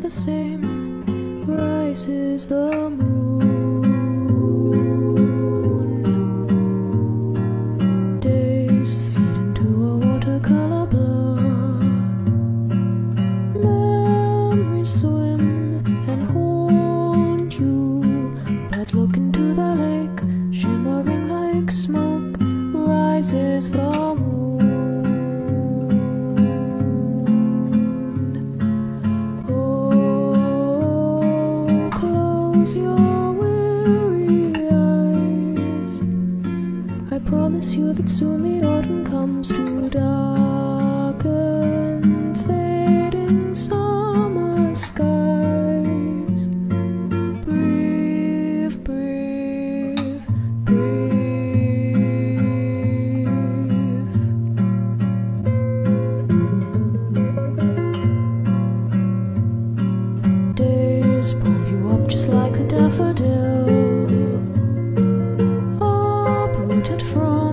the same. Rises the moon. Days fade into a watercolor blur. Memories swim and haunt you, but look into the lake, shimmering like smoke. Rises the moon. Oh, close your weary eyes. I promise you that soon the autumn comes to darken fading summer skies. Breathe, breathe, breathe. Days pull you up just like a daffodil, uprooted from